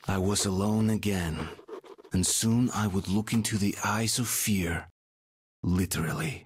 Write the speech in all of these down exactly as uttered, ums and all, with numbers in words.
I was alone again, and soon I would look into the eyes of fear, literally.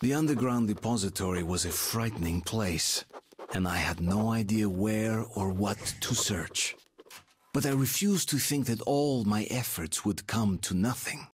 The underground depository was a frightening place, and I had no idea where or what to search. But I refused to think that all my efforts would come to nothing.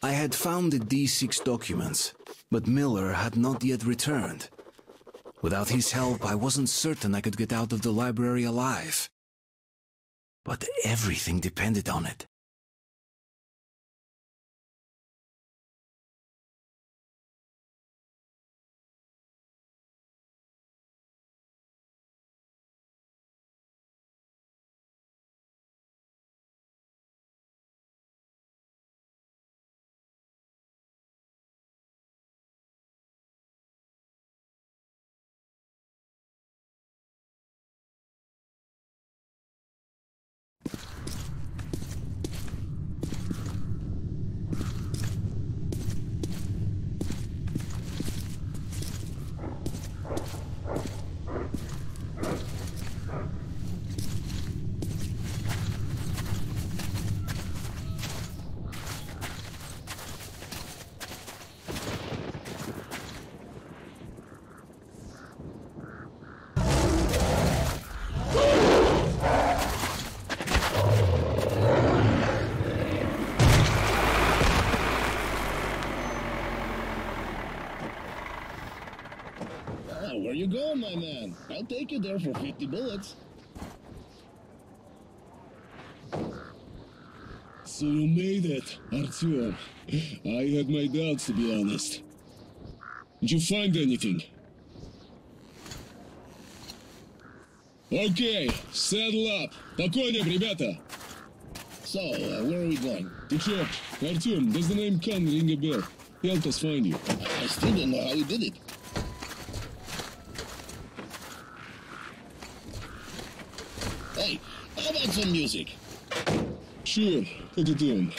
I had found the D six documents, but Miller had not yet returned. Without his help, I wasn't certain I could get out of the library alive. But everything depended on it. Where you going, my man? I'll take you there for fifty bullets. So you made it, Artyom. I had my doubts, to be honest. Did you find anything? Okay, saddle up. По коням, ребята. So, uh, where are we going? To church. Artyom, does the name Khan ring a bell? Help us find you. I still don't know how you did it. Hey, how about some music? Sure, put it on.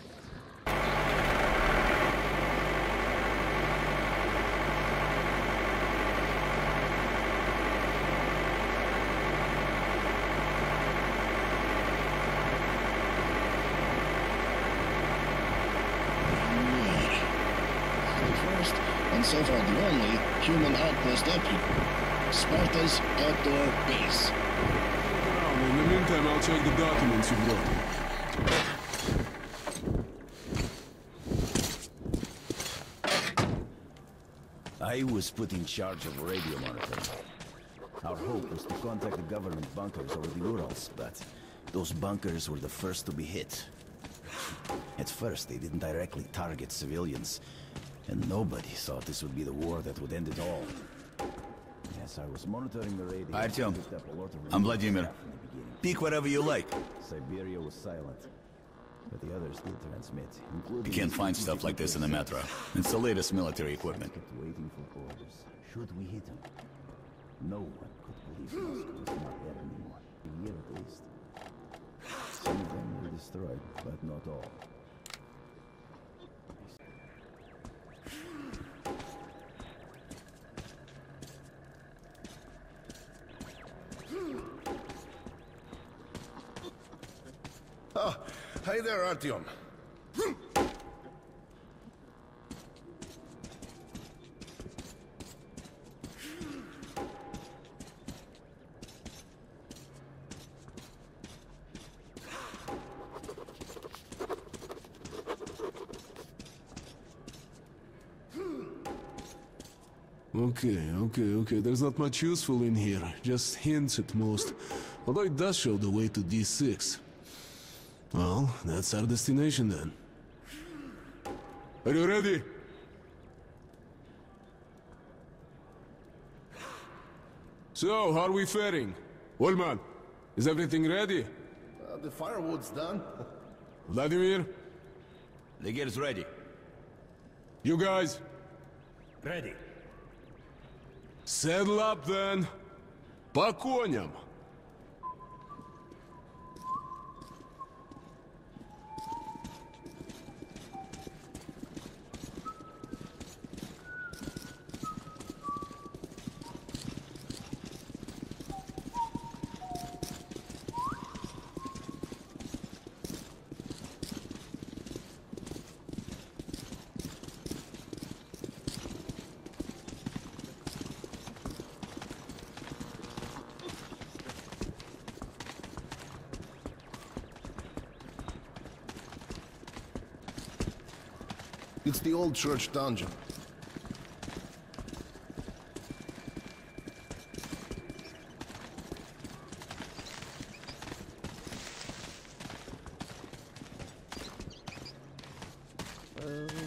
And so far the only human outpost up here. Sparta's outdoor base. In the meantime, I'll check the documents you brought. I was put in charge of radio monitoring. Our hope was to contact the government bunkers over the Urals, but those bunkers were the first to be hit. At first, they didn't directly target civilians, and nobody thought this would be the war that would end it all. Yes, I was monitoring the radio. Artyom, I'm Vladimir. Peek whatever you like. Siberia was silent, but the others did transmit, including... You can't find stuff like this in the metro. It's the latest military equipment. Kept waiting for orders. Should we hit them? No one could believe Moscow was not there anymore. A year at least. Some of them were destroyed, but not all. Oh, hi there, Artyom. Okay, okay, okay. There's not much useful in here. Just hints at most. Although it does show the way to D six. Well, that's our destination then. Are you ready? So, how are we faring? Wolman, is everything ready? Uh, the firewood's done. Vladimir? The gear's ready. You guys? Ready. Saddle up then. По коням. It's the old church dungeon. Uh,